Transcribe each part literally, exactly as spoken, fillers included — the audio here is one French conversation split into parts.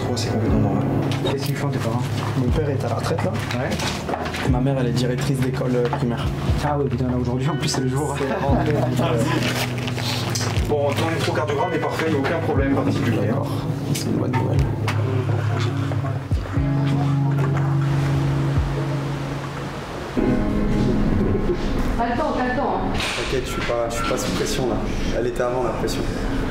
toi, c'est complètement normal. Qu'est-ce qu'ils font tes parents? Mon père est à la retraite là. Ouais. Ma mère, elle est directrice d'école euh, primaire. Ah ouais, putain, là aujourd'hui, en plus, c'est le jour. Bon, ton électrocardiogramme est parfait, il n'y a aucun problème particulier. D'accord, c'est une bonne nouvelle. T'as le temps, t'as le temps. Hein. T'inquiète, je suis pas, je suis pas sous pression là. Elle était avant la pression.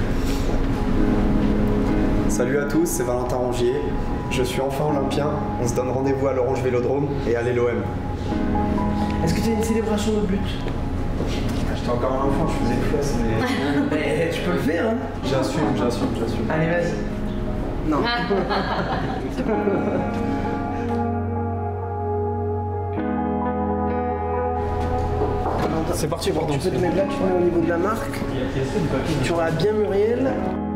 Salut à tous, c'est Valentin Rongier. Je suis enfin olympien. On se donne rendez-vous à l'Orange Vélodrome et à l'L O M. Est-ce que tu as une célébration de but? J'étais encore un enfant, je faisais une classe, mais... Mais tu peux le faire, hein? J'assume, j'assume, j'assume. Allez, vas-y. Non. C'est parti, pardon. Tu peux te mettre là, tu mets au niveau de la marque. Tu auras bien Muriel.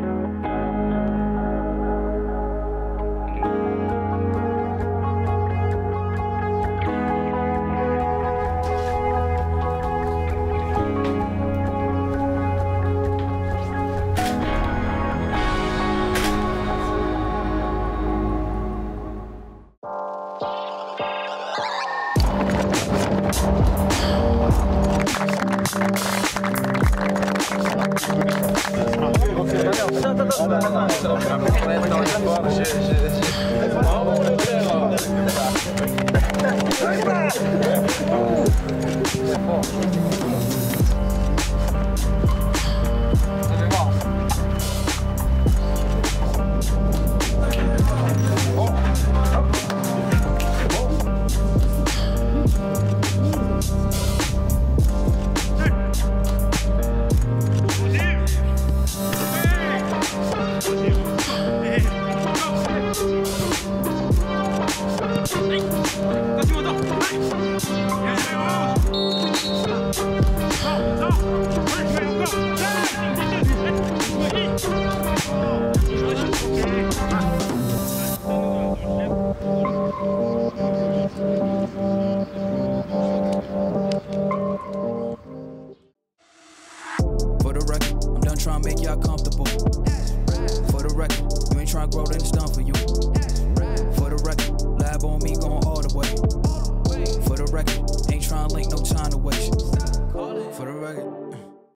For the record, I'm done trying to make y'all comfortable. For the record, you ain't trying to grow, then it's done for you. For the record, lab on me going all the way. For the record, ain't trying to link, no time to waste. For the record.